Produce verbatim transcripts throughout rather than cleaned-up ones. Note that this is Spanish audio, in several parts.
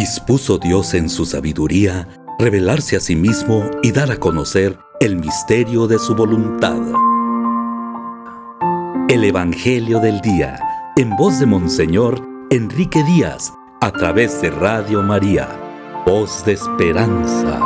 Dispuso Dios en su sabiduría revelarse a sí mismo y dar a conocer el misterio de su voluntad. El Evangelio del Día, en voz de Monseñor Enrique Díaz, a través de Radio María, voz de esperanza.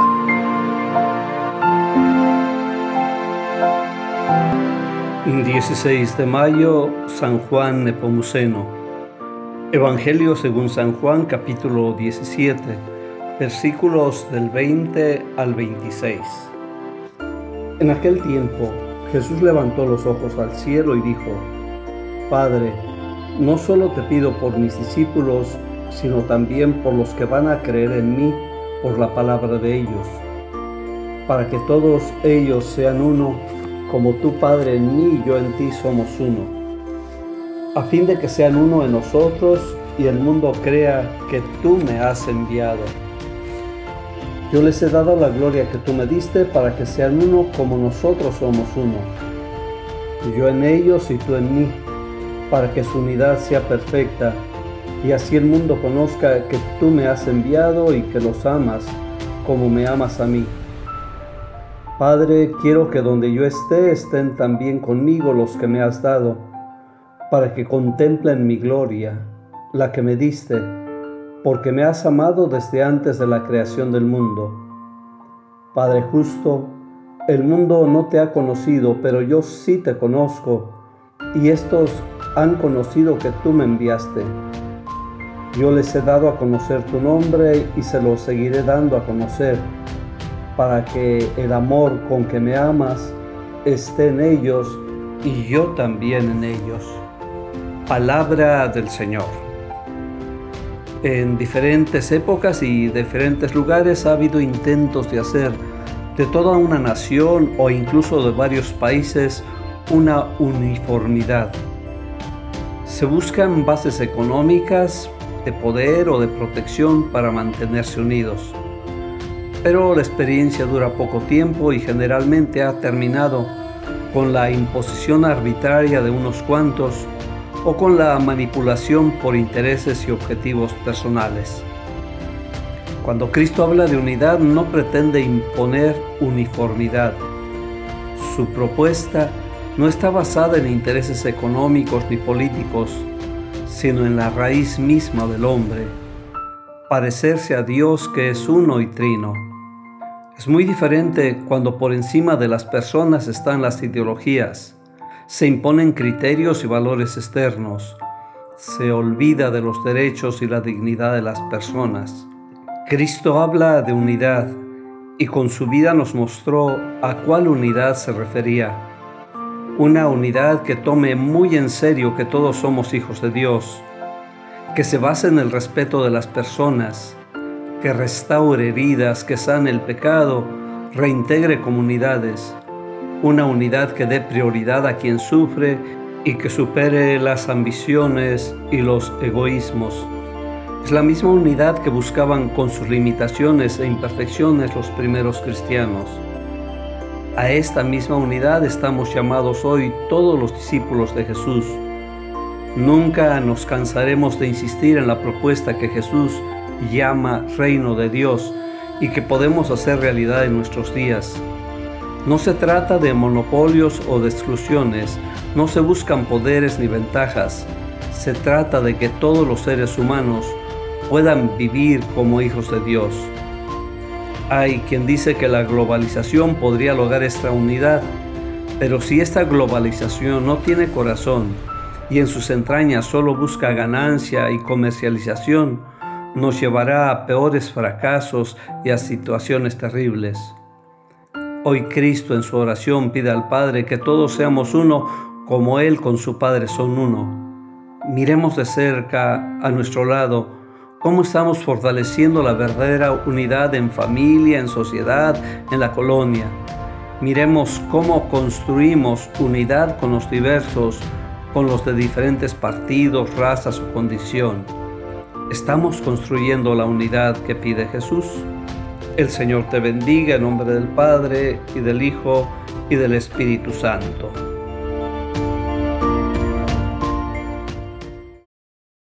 dieciséis de mayo, San Juan Nepomuceno. Evangelio según San Juan, capítulo diecisiete, versículos del veinte al veintiséis. En aquel tiempo, Jesús levantó los ojos al cielo y dijo: Padre, no solo te pido por mis discípulos, sino también por los que van a creer en mí por la palabra de ellos, para que todos ellos sean uno, como tú, Padre, en mí y yo en ti somos uno, a fin de que sean uno en nosotros y el mundo crea que tú me has enviado. Yo les he dado la gloria que tú me diste para que sean uno como nosotros somos uno, y yo en ellos y tú en mí, para que su unidad sea perfecta, y así el mundo conozca que tú me has enviado y que los amas como me amas a mí. Padre, quiero que donde yo esté estén también conmigo los que me has dado, para que contemplen mi gloria, la que me diste, porque me has amado desde antes de la creación del mundo. Padre justo, el mundo no te ha conocido, pero yo sí te conozco, y estos han conocido que tú me enviaste. Yo les he dado a conocer tu nombre y se lo seguiré dando a conocer, para que el amor con que me amas esté en ellos y yo también en ellos. Palabra del Señor. En diferentes épocas y diferentes lugares ha habido intentos de hacer de toda una nación o incluso de varios países una uniformidad. Se buscan bases económicas, de poder o de protección para mantenerse unidos. Pero la experiencia dura poco tiempo y generalmente ha terminado con la imposición arbitraria de unos cuantos o con la manipulación por intereses y objetivos personales. Cuando Cristo habla de unidad, no pretende imponer uniformidad. Su propuesta no está basada en intereses económicos ni políticos, sino en la raíz misma del hombre, parecerse a Dios que es uno y trino. Es muy diferente cuando por encima de las personas están las ideologías, se imponen criterios y valores externos, se olvida de los derechos y la dignidad de las personas. Cristo habla de unidad y con su vida nos mostró a cuál unidad se refería. Una unidad que tome muy en serio que todos somos hijos de Dios, que se base en el respeto de las personas, que restaure heridas, que sane el pecado, reintegre comunidades, una unidad que dé prioridad a quien sufre y que supere las ambiciones y los egoísmos. Es la misma unidad que buscaban con sus limitaciones e imperfecciones los primeros cristianos. A esta misma unidad estamos llamados hoy todos los discípulos de Jesús. Nunca nos cansaremos de insistir en la propuesta que Jesús llama reino de Dios y que podemos hacer realidad en nuestros días. No se trata de monopolios o de exclusiones, no se buscan poderes ni ventajas. Se trata de que todos los seres humanos puedan vivir como hijos de Dios. Hay quien dice que la globalización podría lograr esta unidad, pero si esta globalización no tiene corazón y en sus entrañas solo busca ganancia y comercialización, nos llevará a peores fracasos y a situaciones terribles. Hoy Cristo en su oración pide al Padre que todos seamos uno como Él con su Padre son uno. Miremos de cerca a nuestro lado cómo estamos fortaleciendo la verdadera unidad en familia, en sociedad, en la colonia. Miremos cómo construimos unidad con los diversos, con los de diferentes partidos, razas o condición. ¿Estamos construyendo la unidad que pide Jesús? El Señor te bendiga en nombre del Padre, y del Hijo, y del Espíritu Santo.